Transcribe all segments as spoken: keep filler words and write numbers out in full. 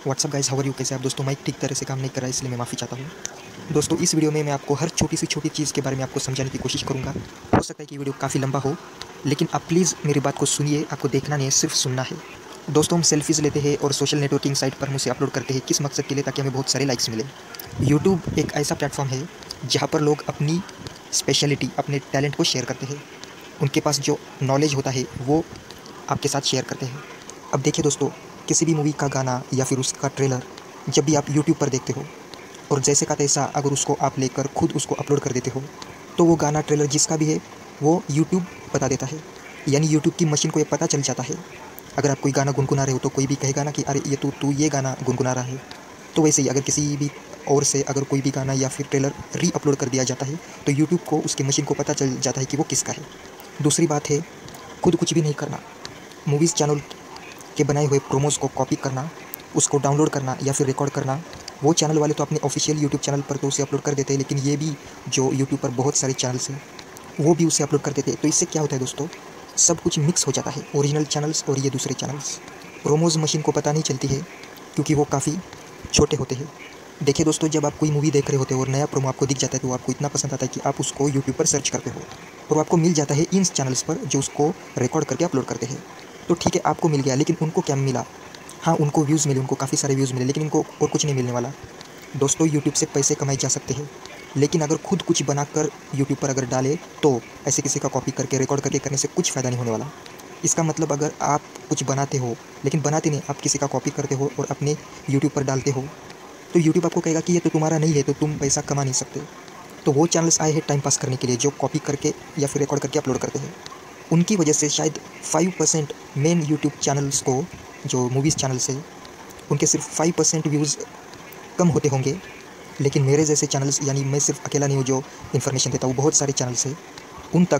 WhatsApp guys, how are you? कैसे आप दोस्तों? माइक ठीक तरह से काम नहीं कर रहा है, इसलिए मैं माफ़ी चाहता हूँ। दोस्तों, इस वीडियो में मैं आपको हर छोटी सी छोटी चीज़ के बारे में आपको समझाने की कोशिश करूँगा। हो सकता है कि वीडियो काफ़ी लंबा हो, लेकिन आप प्लीज़ मेरी बात को सुनिए। आपको देखना नहीं है, सिर्फ सुनना है। दोस्तों, हम सेल्फीज़ लेते हैं और सोशल नेटवर्किंग साइट पर हम उसे अपलोड करते हैं। किस मकसद के लिए? ताकि हमें बहुत सारे लाइक्स मिले। यूट्यूब एक ऐसा प्लेटफॉर्म है जहाँ पर लोग अपनी स्पेशलिटी, अपने टैलेंट को शेयर करते हैं। उनके पास जो नॉलेज होता है वो आपके साथ शेयर करते हैं। अब देखिए दोस्तों, किसी भी मूवी का गाना या फिर उसका ट्रेलर जब भी आप यूट्यूब पर देखते हो और जैसे का तैसा अगर उसको आप लेकर खुद उसको अपलोड कर देते हो, तो वो गाना ट्रेलर जिसका भी है वो यूट्यूब बता देता है। यानी यूट्यूब की मशीन को ये पता चल जाता है। अगर आप कोई गाना गुनगुना रहे हो तो कोई भी कहेगा ना कि अरे ये तू तू ये गाना गुनगुना रहा है। तो वैसे ही अगर किसी भी और से अगर कोई भी गाना या फिर ट्रेलर री अपलोड कर दिया जाता है तो यूट्यूब को, उसकी मशीन को पता चल जाता है कि वो किसका है। दूसरी बात है, खुद कुछ भी नहीं करना। मूवीज़ चैनल के बनाए हुए प्रोमोज़ को कॉपी करना, उसको डाउनलोड करना या फिर रिकॉर्ड करना। वो चैनल वाले तो अपने ऑफिशियल यूट्यूब चैनल पर तो उसे अपलोड कर देते हैं, लेकिन ये भी जो यूट्यूब पर बहुत सारे चैनल्स हैं वो भी उसे अपलोड कर देते हैं। तो इससे क्या होता है दोस्तों, सब कुछ मिक्स हो जाता है, ओरिजिनल चैनल्स और ये दूसरे चैनल्स। प्रोमोज़ मशीन को पता नहीं चलती है क्योंकि वो काफ़ी छोटे होते हैं। देखिए दोस्तों, जब आप कोई मूवी देख रहे होते हो और नया प्रोमो आपको दिख जाता है तो आपको इतना पसंद आता है कि आप उसको यूट्यूब पर सर्च करते हो और आपको मिल जाता है इन चैनल्स पर जो उसको रिकॉर्ड करके अपलोड करते हैं। तो ठीक है, आपको मिल गया, लेकिन उनको क्या मिला? हाँ, उनको व्यूज़ मिले, उनको काफ़ी सारे व्यूज़ मिले, लेकिन इनको और कुछ नहीं मिलने वाला। दोस्तों, यूट्यूब से पैसे कमाए जा सकते हैं, लेकिन अगर खुद कुछ बनाकर यूट्यूब पर अगर डाले तो ऐसे किसी का कॉपी करके रिकॉर्ड करके करने से कुछ फ़ायदा नहीं होने वाला। इसका मतलब अगर आप कुछ बनाते हो लेकिन बनाते नहीं, आप किसी का कॉपी करते हो और अपने यूट्यूब पर डालते हो, तो यूट्यूब आपको कहेगा कि ये तो तुम्हारा नहीं है, तो तुम पैसा कमा नहीं सकते। तो वो चैनल्स आए हैं टाइम पास करने के लिए, जो कॉपी करके या फिर रिकॉर्ड करके अपलोड करते हैं। उनकी वजह से शायद five percent main YouTube channels को, जो मूवीज़ चैनल्स है, उनके सिर्फ फाइव परसेंट व्यूज़ कम होते होंगे। लेकिन मेरे जैसे चैनल्स, यानी मैं सिर्फ अकेला नहीं हूँ जो इन्फॉर्मेशन देता हूँ, बहुत सारे चैनल्स हैं, उन तक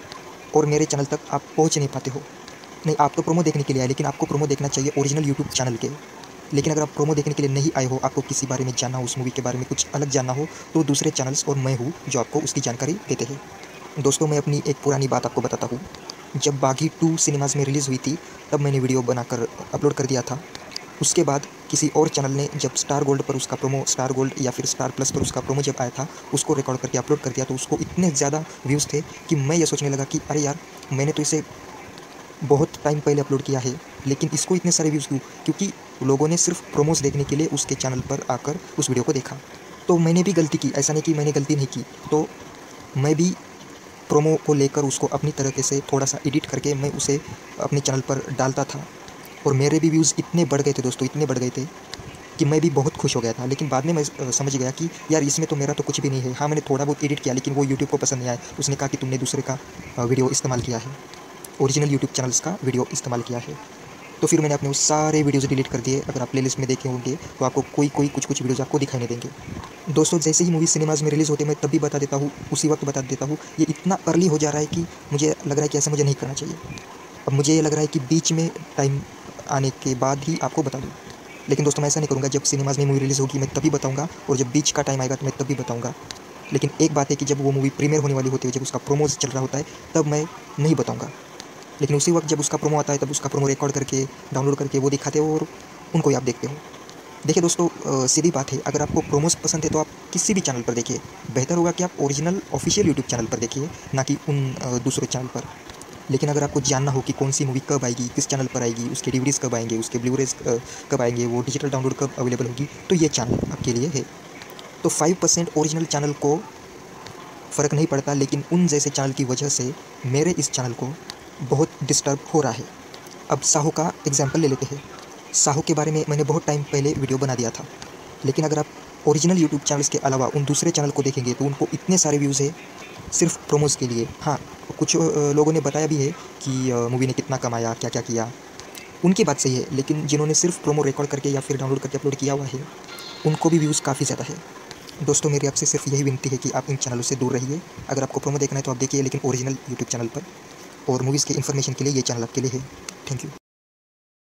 और मेरे चैनल तक आप पहुँच नहीं पाते हो। नहीं, आप तो प्रोमो देखने के लिए आए, लेकिन आपको प्रोमो देखना चाहिए ओरिजिनल यूट्यूब चैनल के। लेकिन अगर आप प्रोमो देखने के लिए नहीं आए हो, आपको किसी बारे में जानना हो, उस मूवी के बारे में कुछ अलग जानना हो, तो दूसरे चैनल्स और मैं हूँ जो आपको उसकी जानकारी देते हैं। दोस्तों, मैं अपनी एक पुरानी बात आपको बताता हूँ। जब बागी टू सिनेमाज़ में रिलीज़ हुई थी तब मैंने वीडियो बनाकर अपलोड कर दिया था। उसके बाद किसी और चैनल ने जब स्टार गोल्ड पर उसका प्रोमो, स्टार गोल्ड या फिर स्टार प्लस पर उसका प्रोमो जब आया था, उसको रिकॉर्ड करके अपलोड कर दिया, तो उसको इतने ज़्यादा व्यूज़ थे कि मैं ये सोचने लगा कि अरे यार, मैंने तो इसे बहुत टाइम पहले अपलोड किया है, लेकिन इसको इतने सारे व्यूज़ क्यों? क्योंकि लोगों ने सिर्फ प्रोमोस देखने के लिए उसके चैनल पर आकर उस वीडियो को देखा। तो मैंने भी गलती की, ऐसा नहीं कि मैंने गलती नहीं की। तो मैं भी प्रोमो को लेकर उसको अपनी तरीके से थोड़ा सा एडिट करके मैं उसे अपने चैनल पर डालता था और मेरे भी व्यूज़ इतने बढ़ गए थे दोस्तों, इतने बढ़ गए थे कि मैं भी बहुत खुश हो गया था। लेकिन बाद में मैं अ, समझ गया कि यार, इसमें तो मेरा तो कुछ भी नहीं है। हाँ, मैंने थोड़ा बहुत एडिट किया, लेकिन वो यूट्यूब को पसंद नहीं आया। उसने कहा कि तुमने दूसरे का अ, वीडियो इस्तेमाल किया है, ओरिजिनल यूट्यूब चैनल्स का वीडियो इस्तेमाल किया है। तो फिर मैंने अपने वो सारे वीडियोज़ डिलीट कर दिए। अगर आप प्लेलिस्ट में देखे होंगे तो आपको कोई कोई कुछ कुछ वीडियोज़ आपको दिखाई नहीं देंगे। दोस्तों, जैसे ही मूवी सिनेमाज़ में रिलीज़ होते मैं तभी बता देता हूँ, उसी वक्त बता देता हूँ। ये इतना अर्ली हो जा रहा है कि मुझे लग रहा है कि ऐसा मुझे नहीं करना चाहिए। अब मुझे ये लग रहा है कि बीच में टाइम आने के बाद ही आपको बता दूँ, लेकिन दोस्तों मैं ऐसा नहीं करूँगा। जब सिनेमाज़ में मूवी रिलीज़ होगी मैं तभी बताऊँगा, और जब बीच का टाइम आएगा तो मैं तभी बताऊँगा। लेकिन एक बात है कि जब वो मूवी प्रीमियर होने वाली होती है, जब उसका प्रोमोज चल रहा होता है, तब मैं नहीं बताऊँगा। लेकिन उसी वक्त जब उसका प्रोमो आता है तब उसका प्रोमो रिकॉर्ड करके, डाउनलोड करके वो दिखाते हो और उनको ही आप देखते हो। देखिए दोस्तों, अ, सीधी बात है, अगर आपको प्रोमोस पसंद है तो आप किसी भी चैनल पर देखिए। बेहतर होगा कि आप ओरिजिनल ऑफिशियल यूट्यूब चैनल पर देखिए, ना कि उन अ, दूसरे चैनल पर। लेकिन अगर आपको जानना हो कि कौन सी मूवी कब आएगी, किस चैनल पर आएगी, उसके डीवीडीज़ कब आएंगे, उसके ब्लूरेज कब आएंगे, वो डिजिटल डाउनलोड कब अवेलेबल होगी, तो ये चैनल आपके लिए है। तो फाइव परसेंट ओरिजिनल चैनल को फ़र्क नहीं पड़ता, लेकिन उन जैसे चैनल की वजह से मेरे इस चैनल को बहुत डिस्टर्ब हो रहा है। अब साहू का एग्जांपल ले लेते हैं। साहू के बारे में मैंने बहुत टाइम पहले वीडियो बना दिया था, लेकिन अगर आप ओरिजिनल यूट्यूब चैनल्स के अलावा उन दूसरे चैनल को देखेंगे तो उनको इतने सारे व्यूज़ है सिर्फ प्रोमोज़ के लिए। हाँ, कुछ अ, लोगों ने बताया भी है कि अ, मूवी ने कितना कमाया, क्या क्या किया, उनकी बात सही है। लेकिन जिन्होंने सिर्फ प्रोमो रिकॉर्ड करके या फिर डाउनलोड करके अपलोड किया हुआ है, उनको भी व्यूज़ काफ़ी ज़्यादा है। दोस्तों, मेरी आपसे सिर्फ यही विनती है कि आप इन चैनलों से दूर रहिए। अगर आपको प्रोमो देखना है तो आप देखिए, लेकिन ओरिजिनल यूट्यूब चैनल पर। और मूवीज़ के इन्फॉर्मेशन के लिए ये चैनल आपके लिए है। Thank you.